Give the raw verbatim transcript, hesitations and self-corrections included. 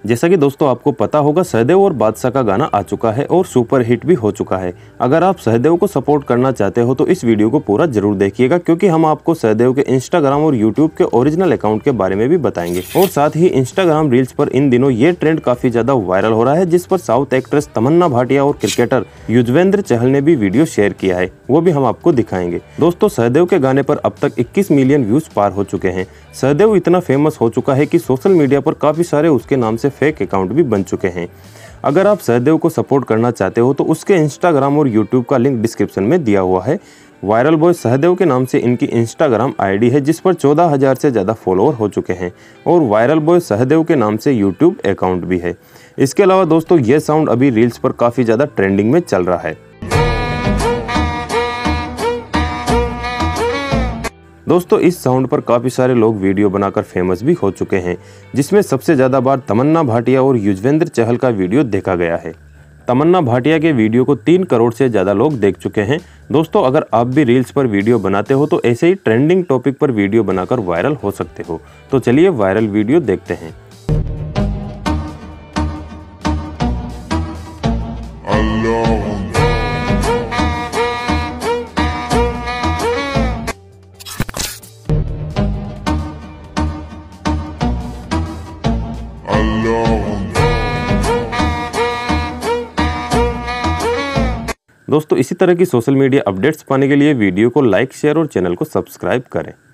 जैसा कि दोस्तों आपको पता होगा, सहदेव और बादशाह का गाना आ चुका है और सुपर हिट भी हो चुका है। अगर आप सहदेव को सपोर्ट करना चाहते हो तो इस वीडियो को पूरा जरूर देखिएगा, क्योंकि हम आपको सहदेव के इंस्टाग्राम और यूट्यूब के ओरिजिनल अकाउंट के बारे में भी बताएंगे। और साथ ही इंस्टाग्राम रील्स पर इन दिनों ये ट्रेंड काफी ज्यादा वायरल हो रहा है, जिस पर साउथ एक्ट्रेस तमन्ना भाटिया और क्रिकेटर युजवेंद्र चहल ने भी वीडियो शेयर किया है, वो भी हम आपको दिखाएंगे। दोस्तों, सहदेव के गाने पर अब तक इक्कीस मिलियन व्यूज पार हो चुके हैं। सहदेव इतना फेमस हो चुका है कि सोशल मीडिया पर काफी सारे उसके नाम से फेक अकाउंट भी बन चुके हैं। अगर आप सहदेव को सपोर्ट करना चाहते हो तो उसके इंस्टाग्राम और यूट्यूब का लिंक डिस्क्रिप्शन में दिया हुआ है। वायरल बॉय सहदेव के नाम से इनकी इंस्टाग्राम आईडी है, जिस पर चौदह हजार से ज़्यादा फॉलोअर हो चुके हैं, और वायरल बॉय सहदेव के नाम से यूट्यूब अकाउंट भी है। इसके अलावा दोस्तों, ये साउंड अभी रील्स पर काफ़ी ज़्यादा ट्रेंडिंग में चल रहा है। दोस्तों, इस साउंड पर काफ़ी सारे लोग वीडियो बनाकर फेमस भी हो चुके हैं, जिसमें सबसे ज़्यादा बार तमन्ना भाटिया और युजवेंद्र चहल का वीडियो देखा गया है। तमन्ना भाटिया के वीडियो को तीन करोड़ से ज़्यादा लोग देख चुके हैं। दोस्तों, अगर आप भी रील्स पर वीडियो बनाते हो तो ऐसे ही ट्रेंडिंग टॉपिक पर वीडियो बनाकर वायरल हो सकते हो। तो चलिए वायरल वीडियो देखते हैं। दोस्तों, इसी तरह की सोशल मीडिया अपडेट्स पाने के लिए वीडियो को लाइक, शेयर और चैनल को सब्सक्राइब करें।